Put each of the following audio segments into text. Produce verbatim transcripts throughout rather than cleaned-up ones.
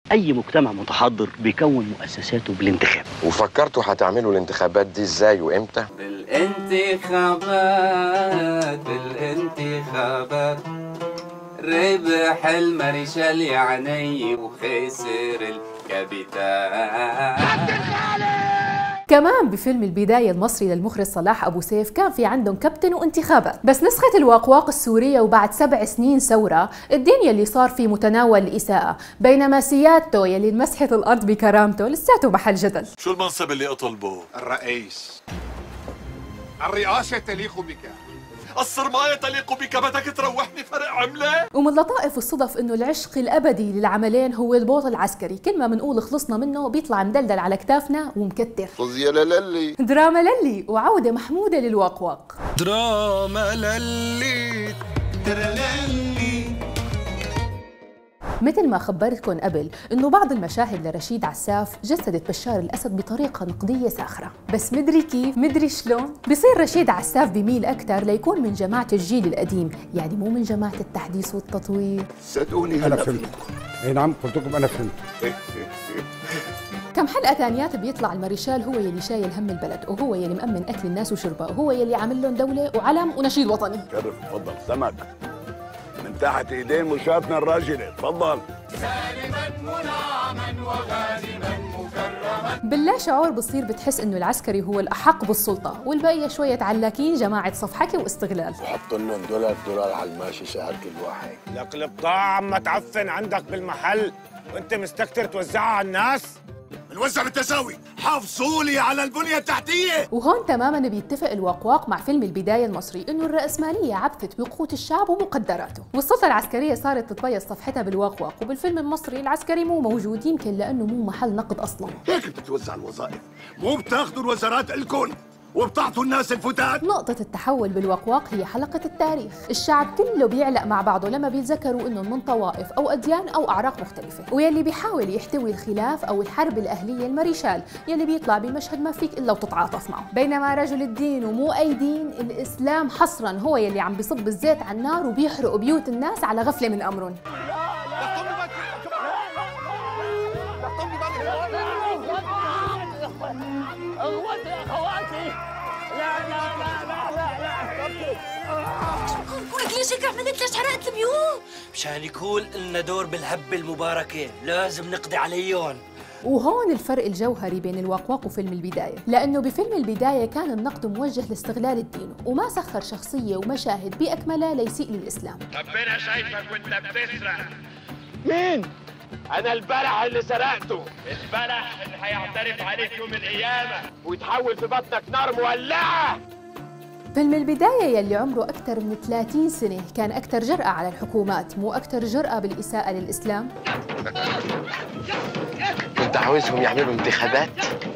اي مجتمع متحضر بيكون مؤسساته بالانتخاب. وفكرتوا هتعملوا الانتخابات دي ازاي وامتى؟ بالانتخابات بالانتخابات ربح المارشال يعني وخسر الكابيتال. كمان بفيلم البداية المصري للمخرج صلاح أبو سيف كان في عندهم كابتن وانتخابات، بس نسخة الواقواق السورية وبعد سبع سنين ثورة الدين يلي صار في متناول الإساءة، بينما سيادته يلي مسحت الأرض بكرامته لساته محل جدل. شو المنصب اللي أطلبه؟ الرئيس. الرئاسة تليق بك. الصرماية تليق بك، بدك تروحني فرق عملة؟ ومن لطائف الصدف انه العشق الابدي للعملين هو البوط العسكري، كل ما بنقول خلصنا منه بيطلع مدلدل على كتافنا ومكتر. فضي للي دراما للي وعودة محمودة للواقواق. دراما للي ترللي. مثل ما خبرتكم قبل انه بعض المشاهد لرشيد عساف جسدت بشار الاسد بطريقه نقديه ساخره، بس مدري كيف مدري شلون بصير رشيد عساف بميل اكثر ليكون من جماعه الجيل القديم، يعني مو من جماعه التحديث والتطوير. صدقوني انا فهمت. اي نعم قلت لكم انا فهمت. كم حلقه ثانيات بيطلع الماريشال هو يلي شايل هم البلد، وهو يلي مأمن اكل الناس وشربها، وهو يلي عامل لهم دوله وعلم ونشيد وطني. شرف تفضل سمك من تحت ايدين مشاتنا الراجله، تفضل. سالما منعما وغانما مكرما. باللا شعور بتصير بتحس انه العسكري هو الاحق بالسلطه، والبقيه شويه علاكين جماعه صفحكه واستغلال. وحط لهم دولار دولار على الماشي سعر كل واحد. لك البضاعه عم تعفن عندك بالمحل وانت مستكتر توزعها على الناس. بنوزع بالتساوي، حافظوا لي على البنيه التحتيه. وهون تماما بيتفق الواقواق مع فيلم البدايه المصري انه الراسماليه عبثت بقوت الشعب ومقدراته، والسلطه العسكريه صارت تتبيض صفحتها بالواقواق، وبالفيلم المصري العسكري مو موجود، يمكن لانه مو محل نقد اصلا. هيك بتتوزع الوظائف، مو بتاخذوا الوزارات الكل وبتعطوا الناس الفتات. نقطة التحول بالواقواق هي حلقة التاريخ، الشعب كله بيعلق مع بعضه لما بيتذكروا انهم من طوائف او اديان او اعراق مختلفة، ويلي بيحاول يحتوي الخلاف او الحرب الاهلية الماريشال يلي بيطلع بمشهد ما فيك الا وتتعاطف معه، بينما رجل الدين ومو اي دين الاسلام حصرا هو يلي عم بيصب الزيت على النار وبيحرق بيوت الناس على غفلة من امرهم. ولك ليش هيك عملت؟ ليش حرقت البيوت؟ مشان يكون لنا دور بالهبة المباركة، لازم نقضي عليهم. وهون الفرق الجوهري بين الواقواق وفيلم البداية، لأنه بفيلم البداية كان النقد موجه لاستغلال الدين وما سخر شخصية ومشاهد بأكملها ليسيء للإسلام. ربنا شايفك وانت بتسرق. مين؟ أنا البلح اللي سرقته، البلح اللي هيعترف عليك يوم القيامة ويتحول في بطنك نار مولعة. فيلم البداية يلي عمره أكثر من ثلاثين سنة كان أكثر جرأة على الحكومات، مو أكثر جرأة بالإساءة للإسلام. كنت عاوزهم يعملوا انتخابات؟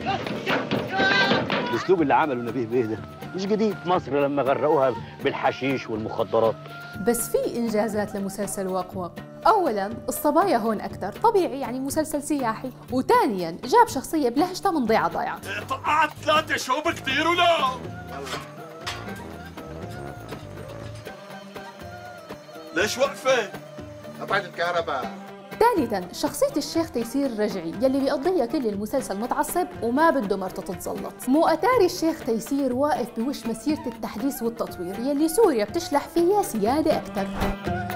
الأسلوب اللي عمله نبيه بيه ده مش جديد، مصر لما غرقوها بالحشيش والمخدرات. بس في إنجازات لمسلسل واقواق. أولاً الصبايا هون أكثر، طبيعي يعني مسلسل سياحي، وثانياً جاب شخصية بلهجتها من ضيعة ضيعة. طقعت ثلاثة شوب كتير ولا؟ ليش واقفة؟ قطعت الكهرباء. ثالثاً شخصية الشيخ تيسير الرجعي يلي بيقضيها كل المسلسل متعصب وما بده مرته تتسلط، مو أتاري الشيخ تيسير واقف بوش مسيرة التحديث والتطوير يلي سوريا بتشلح فيها سيادة أكثر.